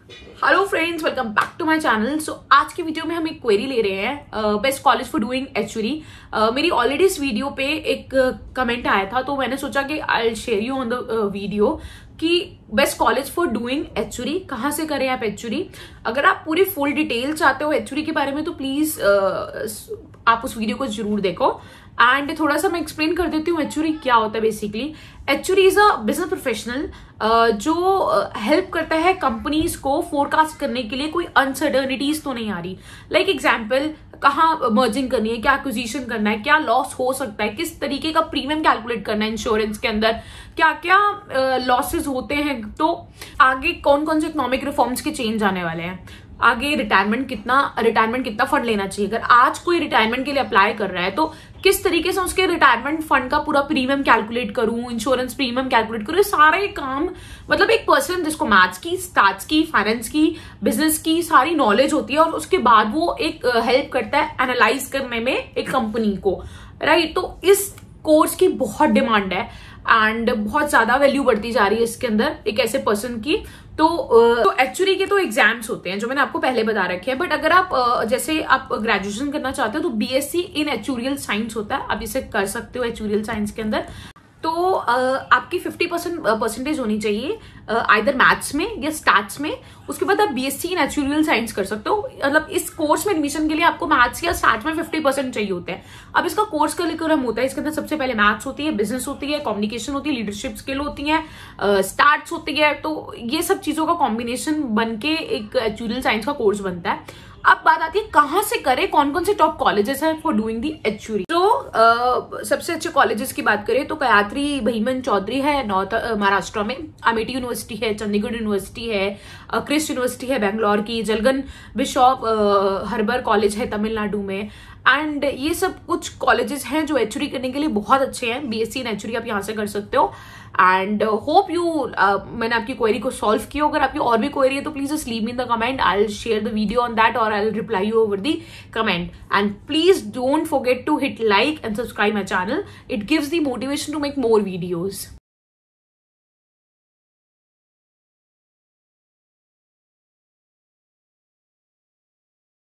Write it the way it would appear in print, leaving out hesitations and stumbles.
Hello friends, welcome back to my channel. So आज की video में हम एक क्वेरी ले रहे हैं, बेस्ट कॉलेज फॉर डूइंग एचयूरी। मेरी ऑलरेडी इस वीडियो पे एक कमेंट आया था, तो मैंने सोचा कि I share you on the video कि बेस्ट कॉलेज फॉर डूइंग एचयूरी कहाँ से करें आप एचयूरी। अगर आप पूरी फुल डिटेल चाहते हो एचयूरी के बारे में तो प्लीज आप उस वीडियो को जरूर देखो। एंड थोड़ा सा मैं एक्सप्लेन कर देती हूँ एचयूरी क्या होता है। बेसिकली एचयूरी इज अ बिजनेस प्रोफेशनल जो हेल्प करता है कंपनीज को फोरकास्ट करने के लिए कोई अनसर्टनिटीज तो नहीं आ रही। लाइक एग्जाम्पल, कहाँ मर्जिंग करनी है, क्या एक्विजिशन करना है, क्या लॉस हो सकता है, किस तरीके का प्रीमियम कैलकुलेट करना है इंश्योरेंस के अंदर, क्या क्या लॉसेस होते हैं, तो आगे कौन कौन से इकोनॉमिक रिफॉर्म्स के चेंज आने वाले हैं, आगे रिटायरमेंट कितना फंड लेना चाहिए। अगर आज कोई रिटायरमेंट के लिए अप्लाई कर रहा है तो किस तरीके से उसके रिटायरमेंट फंड का पूरा प्रीमियम कैलकुलेट करूं, इंश्योरेंस प्रीमियम कैलकुलेट करूं, सारे काम मतलब एक पर्सन जिसको मैथ्स की, स्टैट्स की, फाइनेंस की, बिजनेस की सारी नॉलेज होती है और उसके बाद वो एक हेल्प करता है एनालाइज करने में एक कंपनी को, राइट। तो इस कोर्स की बहुत डिमांड है एंड बहुत ज्यादा वैल्यू बढ़ती जा रही है इसके अंदर एक ऐसे पर्सन की। तो एचयूरी के तो एग्जाम्स होते हैं जो मैंने आपको पहले बता रखे हैं, बट अगर आप जैसे आप ग्रेजुएशन करना चाहते हो तो बीएससी इन एचयूरियल साइंस होता है, आप इसे कर सकते हो एचयूरियल साइंस के अंदर। तो आपकी 50% परसेंटेज होनी चाहिए आइदर मैथ्स में या स्टैट्स में। उसके बाद आप बीएससी इन एचयूरियल साइंस कर सकते हो। मतलब इस कोर्स में एडमिशन के लिए आपको मैथ्स या स्टैट्स में 50% चाहिए होते हैं। अब इसका कोर्स करिकुलम होता है, इसके अंदर सबसे पहले मैथ्स होती है, बिजनेस होती है, कम्युनिकेशन होती है, लीडरशिप स्किल होती है, स्टैट्स होती है। तो ये सब चीजों का कॉम्बिनेशन बन के एक एचयूरियल साइंस का कोर्स बनता है। अब बात आती है कहाँ से करें, कौन कौन से टॉप कॉलेजेस हैं फॉर डूइंग दी एचयूरी। तो सबसे अच्छे कॉलेजेस की बात करें तो गायत्री भीमन चौधरी है नॉर्थ महाराष्ट्र में, अमेठी यूनिवर्सिटी है, चंडीगढ़ यूनिवर्सिटी है, क्रिस्ट यूनिवर्सिटी है बेंगलोर की, जलगन बिशॉप हर्बर कॉलेज है तमिलनाडु में। एंड ये सब कुछ कॉलेजेस हैं जो एचयूरी करने के लिए बहुत अच्छे हैं। बीएससी इन एचयूरी आप यहाँ से कर सकते हो। एंड होप यू मैंने आपकी क्वेरी को सॉल्व किया। अगर आपकी और भी क्वेरी है तो please just leave me in the comment, I will share the video on that और I will reply you over the comment. And please don't forget to hit like and subscribe my channel, it gives the motivation to make more videos.